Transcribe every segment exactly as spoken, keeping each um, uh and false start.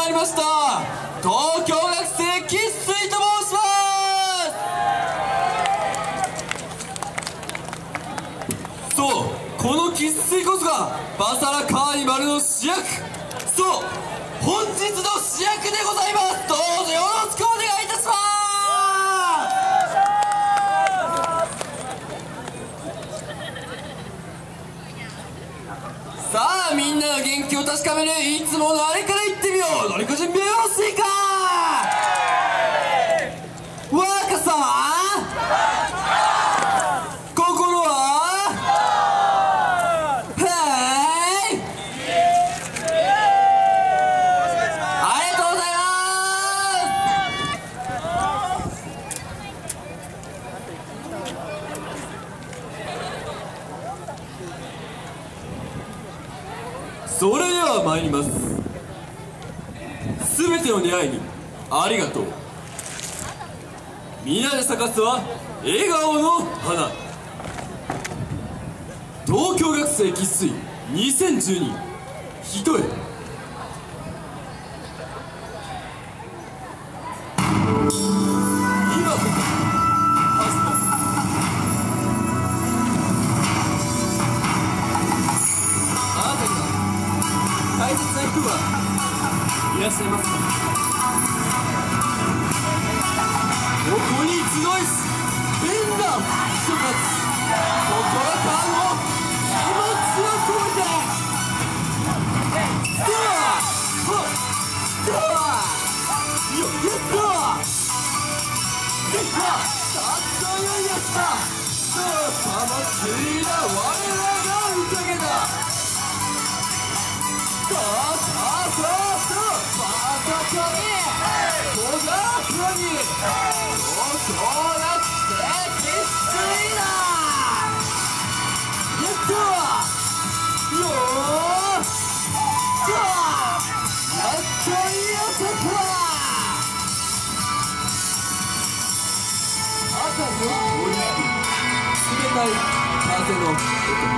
りました。東京学生生粋と申します。そう、この生粋こそがバサラカーニバルの主役。そう、本日の主役でございます。どうぞよろしくお願いいたします。さあ、みんなの元気を確かめるいつものあれから言ってみよう。何か準備はよろしいか。若さは心ははいありがとうございます。それでは参ります。すべての出会いにありがとう。皆で咲かすは笑顔の花。東京学生生粋にせんじゅうにひとえ。今こそ始めます。あなたには大切な人がいらっしゃいますか。ここに集いし変な人たち、心からの気持ちを込めてストアストアよっやったできた。たったよいやったそう魂だ。我らが宴だ。さあさあさあさあまさかに小学に東京学生生粋だ。やったよーしやっといい朝か。朝の森に冷たい風の音。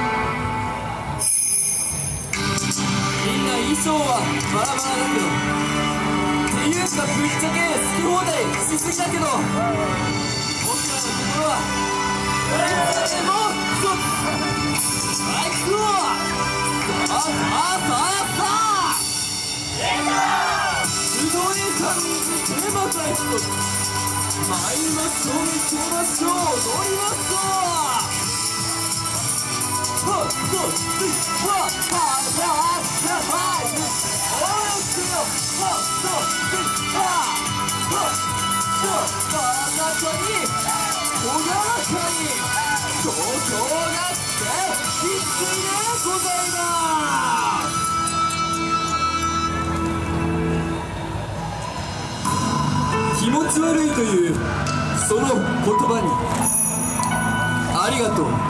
みんな衣装はバラバラだけどっていうかぶっちゃけ好き放題しすぎだけど、僕らの心はいつでも一つ。はい、行くわ。さあさあさあさあすごい感じてまた一つ参りましょう。見せましょう。踊りましょう。はっそうついはっはっはっはっおよくよはっそうついはっはっそうバカとにほがらかに東京学生生粋でございます。気持ち悪いというその言葉にありがとう。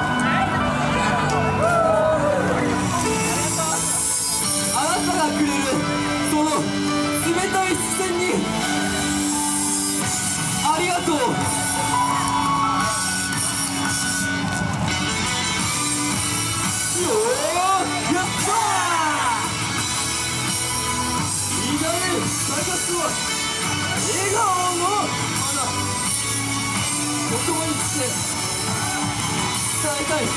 くれるその冷たい視線にありがとう。よーやったー。みんなで探すは笑顔の花。言葉にして伝えたい。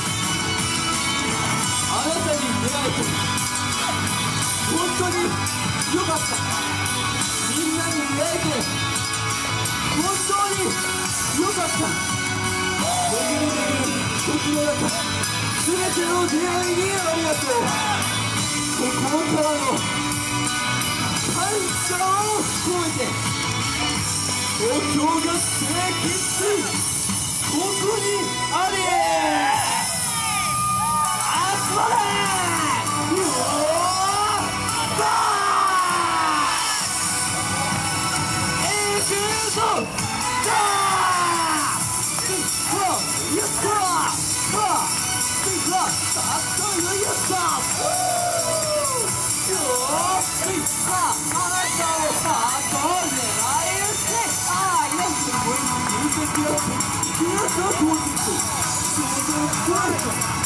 あなたに出会えて本当によかった。みんなに出会えて本当によかった。巡る巡る時の中全ての出会いにありがとう。心からの感謝を込めて東京学生生粋ここにあり集まれ。You're so cool.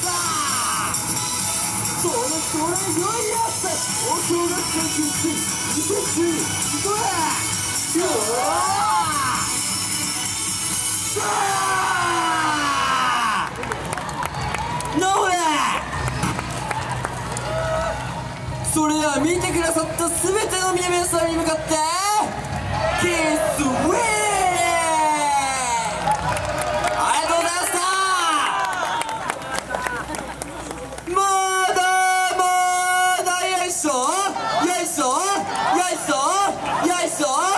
それそれよいやつお正月研究室にせんじゅうにどれうわーノーそれでは見てくださった全ての皆さんに向かってキスウィーありがとうございましたまだまだよいしょよいしょよいしょよいしょ